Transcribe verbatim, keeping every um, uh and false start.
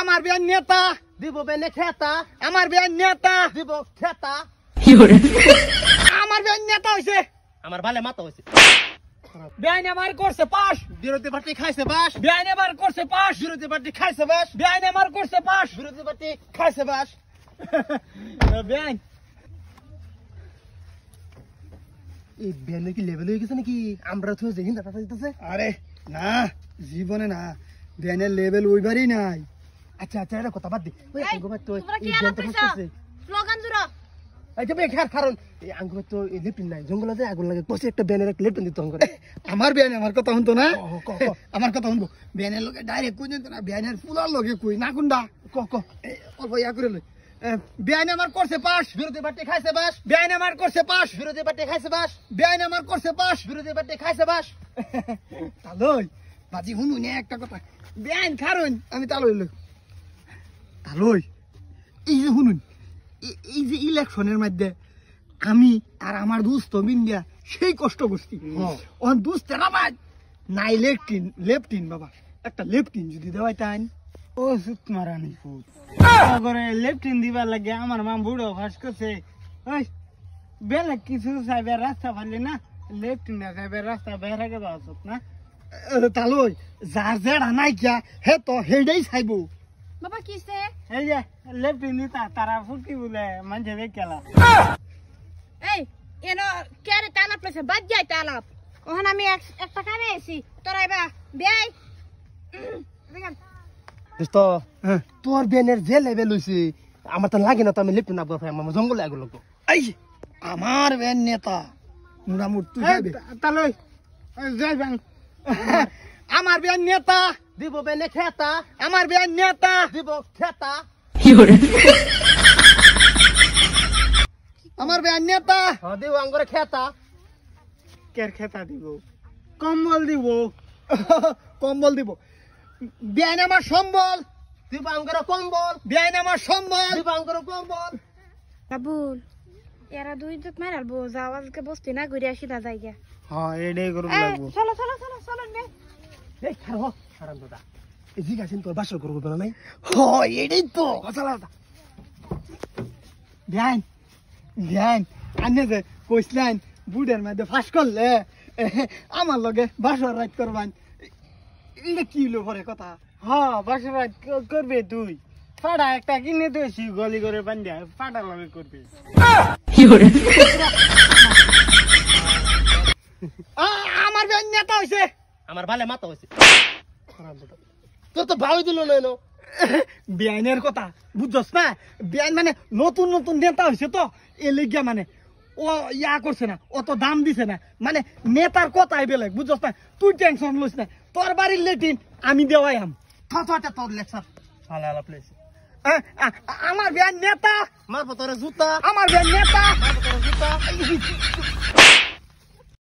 আমার বিয়ান নেতা দিব বেনে খেতা আমার বিয়ান নেতা দিব খেতা আমার বিয়ান নেতা হইছে আমার বালে মাথা হইছে বিয়ান আমার করছে পাস বিরোধী পার্টি খাইছে বাস বিয়ান আমার করছে পাস বিরোধী পার্টি খাইছে বাস বিয়ান আমার করছে পাস বিরোধী পার্টি খাইছে বাস বিয়ান এই বেনে কি লেভেল হয়ে গেছে নাকি আমরা তো যেদিন দাদা দিতেছে আরে না জীবনে না বিয়ানের লেভেল ওইবারই নাই আচ্ছা আচ্ছা এটা কথা বাদ দি ওই এই, আঙ্গুবাত তো তোমরা কি এই আলাপ জেনতে করছো? বসতেছে স্লোগান জুড়ো এই যে বেখার কারণ এই আঙ্গুবাত তো এই লিপিন নাই জঙ্গলে যে আগুন লাগে কষে একটা ব্যানের একটা লিপিন দিতে করে আমার বিয়ানে আমার কথা শুনতো না ক, ক, ক। আমার কথা শুনবো বিয়ানের লোকে ডাইরেক্ট কই দিত না বিয়ানের ফুলার লোকে কই না কোনটা ক ক এই, অল্প ইয়া করে লই বিয়ানে আমার করছে পাস বিরোধী পার্টি খাইছে বাস বিয়ানে আমার করছে পাস বিরোধী পার্টি খাইছে বাস বিয়ানে আমার করছে পাস বিরোধী পার্টি খাইছে বাস তালই বাজি শুনু নে একটা কথা বিয়ান খারুন আমি তালই লই তালই এই যে শুনুন এ- এই যে ইলেকশনের মধ্যে আমি আর আমার দুস্থ মিন্ডিয়া সেই কষ্ট করছি হ্যাঁ। ওর দুস্থেরা বাদ নাই লেফটিন লেফটিন বাবা একটা লেফটিন যদি দেওয়াই তাই ও সুত মারানি ফুট করে লেফটিন দিবার লাগে আমার মা বুড়ো ফাঁস করছে ওই বেলে কিছু সাইবে রাস্তা পারলি না লেফটিন সাইবে রাস্তা বেড়ে গেল না তালই যার জেড়া নাই কিয়া হে তো হেডাই চাইবো বাবা কিসে এই যে লেফটিন দিতা তারা ফুটি বলে মানছে বেকেলা এই এনো কেরে তালাপ লেছে বাদ যাই তালাপ ওখানে আমি এক- একটা কামে আছি তোরা এবার বেয়াই দোস্ত তোর ব্যানের যে লেভেল হইছে আমার তো লাগে না তো আমি লিপিন আবগার ফাই আমার জঙ্গলে আগুন লাগবো এই আমার বেন নেতা মুরামুর তুই যাইবে তালই যাইবেন আমার বেন নেতা দিব বেনে খেতা আমার বেন নেতা দিব খেতা আমার বেন নেতা হ দিব আঙ্গরে খেতা কের খেতা দিব কম্বল দিব কম্বল দিব বেন আমার সম্বল দিব আঙ্গরে কম্বল বেন আমার সম্বল দিব আঙ্গরে কম্বল বাবুল এরা দুই দুধ মারালবো যাও আজকে বসতে না ঘুরে আসি দা জায়গা হ্যাঁ এটাই করব লাগবো চলো চলো চলো চলো নে এই খার হ হারাম দাদা এই জিগা চিন তোর বাসর করবো না নাই হয় এটাই তো কথা ধ্যান ধ্যান আনে যে কইসলেন বুড়ের মধ্যে ফাঁস করলে আমার লগে বাসর রাত করবান এটা কি হলো পরে কথা হ্যাঁ বাসর রাত করবে তুই ফাটা একটা কিনে দিয়েছি গলি করে বান্ধিয়া ফাটা লগে করবে আ- আমার বেন নেতা হইছে আমার বালে মাথা হইছে হারাম দাদা তোর তো ভাই দিল না এনো বিয়ানের কথা বুঝছস না বিয়ান মানে নতুন নতুন নেতা হয়েছে তো এ লিগিয়া মানে ও ইয়া করছে না অত দাম দিছে না মানে নেতার কথাই বেলেগ বুঝছস না তুই টেনশন লইস না তোর বাড়ির লেটিন আমি দেওয়াই আম থাটা তোর লেকচার হালা হালা প্লেস আমার বিয়ান নেতা মারবো তোরে জুতা আমার বিয়ান নেতা মারবো তোরে জুতা